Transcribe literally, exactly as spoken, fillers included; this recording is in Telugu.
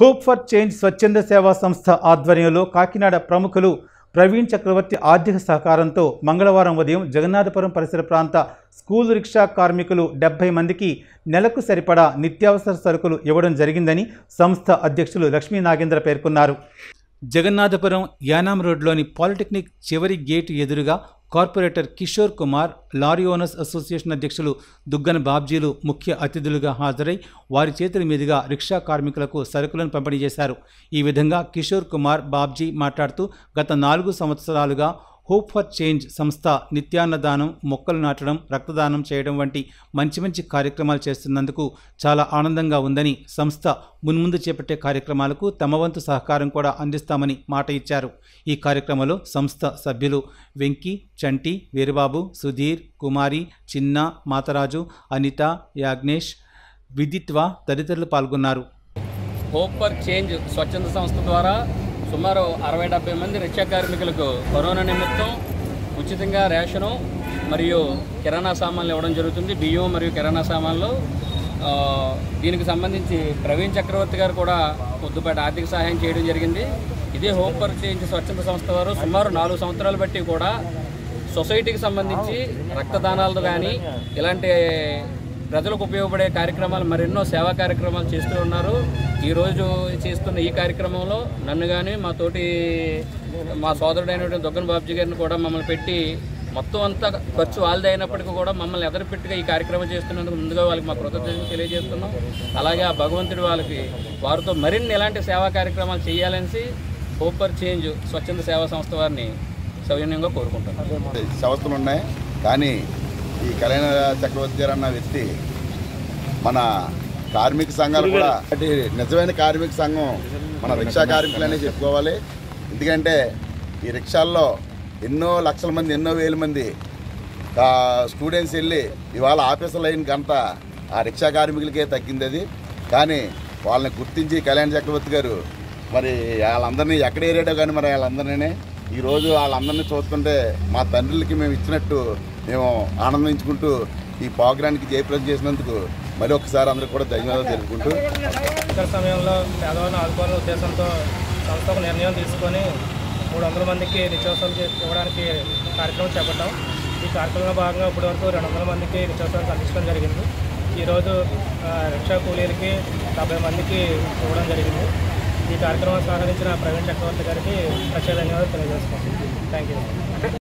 హోప్ ఫర్ చేంజ్ స్వచ్ఛంద సేవా సంస్థ ఆధ్వర్యంలో కాకినాడ ప్రముఖులు ప్రవీణ్ చక్రవర్తి ఆర్థిక సహకారంతో మంగళవారం ఉదయం జగన్నాథపురం పరిసర ప్రాంత స్కూల్ రిక్షా కార్మికులు డెబ్బై మందికి నెలకు సరిపడా నిత్యావసర సరుకులు ఇవ్వడం జరిగిందని సంస్థ అధ్యక్షులు లక్ష్మీ నాగేంద్ర పేర్కొన్నారు. జగన్నాథపురం యానాం రోడ్లోని పాలిటెక్నిక్ చివరి గేటు ఎదురుగా corporator Kishore Kumar, lorry owners association అధ్యక్షులు దుగ్గన బాబ్జీలు ముఖ్య అతిథులుగా హాజరై వారి చేతుల మీదుగా రిక్షా కార్మికులకు సరుకులను పంపిణీ చేశారు. ఈ విధంగా కిషోర్ కుమార్, బాబ్జీ మాట్లాడుతూ గత నాలుగు సంవత్సరాలుగా హోప్ ఫర్ చేంజ్ సంస్థ నిత్యాన్నదానం, మొక్కలు నాటడం, రక్తదానం చేయడం వంటి మంచి మంచి కార్యక్రమాలు చేస్తున్నందుకు చాలా ఆనందంగా ఉందని, సంస్థ మున్ముందు చేపట్టే కార్యక్రమాలకు తమ వంతు సహకారం కూడా అందిస్తామని మాట ఇచ్చారు. ఈ కార్యక్రమంలో సంస్థ సభ్యులు వెంకీ, చంటి, వీరబాబు, సుధీర్, కుమారి, చిన్న, మాతరాజు, అనిత, యాగ్నేష్, విదిత్వ తదితరులు పాల్గొన్నారు. హోప్ ఫర్ చేంజ్ స్వచ్ఛంద సంస్థ ద్వారా సుమారు అరవై డెబ్బై మంది రిక్షా కార్మికులకు కరోనా నిమిత్తం ఉచితంగా రేషను మరియు కిరాణా సామాన్లు ఇవ్వడం జరుగుతుంది. బియ్యం మరియు కిరాణా సామాన్లు. దీనికి సంబంధించి ప్రవీణ్ చక్రవర్తి గారు కూడా కొద్దిపాటి ఆర్థిక సహాయం చేయడం జరిగింది. ఇదే హోప్ ఫర్ చేంజ్ స్వచ్ఛంద సంస్థ వారు సుమారు నాలుగు సంవత్సరాలు బట్టి కూడా సొసైటీకి సంబంధించి రక్తదానాలు కానీ ఇలాంటి ప్రజలకు ఉపయోగపడే కార్యక్రమాలు మరెన్నో సేవా కార్యక్రమాలు చేస్తూ ఉన్నారు. ఈరోజు చేస్తున్న ఈ కార్యక్రమంలో నన్ను కానీ మా తోటి మా సోదరుడైనటువంటి దుగ్గన బాబ్జీ గారిని కూడా మమ్మల్ని పెట్టి మొత్తం అంతా ఖర్చు వాళ్ళది అయినప్పటికీ కూడా మమ్మల్ని ఎదరిపెట్టుగా ఈ కార్యక్రమం చేస్తున్నందుకు ముందుగా వాళ్ళకి మా కృతజ్ఞతలు తెలియజేస్తున్నాం. అలాగే ఆ భగవంతుడు వాళ్ళకి వారితో మరిన్ని ఎలాంటి సేవా కార్యక్రమాలు చేయాలని హోప్ ఫర్ చేంజ్ స్వచ్ఛంద సేవా సంస్థ వారిని సౌజన్యంగా కోరుకుంటున్నాం. సంస్థలు ఉన్నాయి, కానీ ఈ కళ్యాణ చక్రవర్తి గారు అన్న వ్యక్తి మన కార్మిక సంఘాలు కూడా నిజమైన కార్మిక సంఘం మన రిక్షా కార్మికులనే చెప్పుకోవాలి. ఎందుకంటే ఈ రిక్షాల్లో ఎన్నో లక్షల మంది, ఎన్నో వేల మంది స్టూడెంట్స్ వెళ్ళి ఇవాళ ఆఫీసర్ లైన్ గంట ఆ రిక్షా కార్మికులకే తగ్గింది అది. కానీ వాళ్ళని గుర్తించి కళ్యాణ చక్రవర్తి గారు మరి వాళ్ళందరినీ ఎక్కడ ఏరియాడో కానీ మరి వాళ్ళందరినీ ఈరోజు వాళ్ళందరినీ చూస్తుంటే మా తండ్రులకి మేము ఇచ్చినట్టు మేము ఆనందించుకుంటూ ఈ ప్రోగ్రానికి జయప్రదం చేసినందుకు మరి ఒకసారి అందరూ కూడా ధన్యవాదాలు తెలుపుకుంటూ ఇతర సమయంలో పేదవారిని ఆదుకోవాలనే ఉద్దేశంతో సంస్థ ఒక నిర్ణయం తీసుకొని మూడు వందల మందికి నిత్యావసరాలు ఇవ్వడానికి కార్యక్రమం చేపట్టాం. ఈ కార్యక్రమంలో భాగంగా ఇప్పటి వరకు రెండు వందల మందికి నిత్యావసరాలు అందించడం జరిగింది. ఈరోజు రిక్షా కూలీలకి డెబ్బై మందికి ఇవ్వడం జరిగింది. ఈ కార్యక్రమం సహకరించిన ప్రవీణ్ చక్రవర్తి గారికి ప్రత్యేక ధన్యవాదాలు తెలియజేస్తున్నాం. Thank you.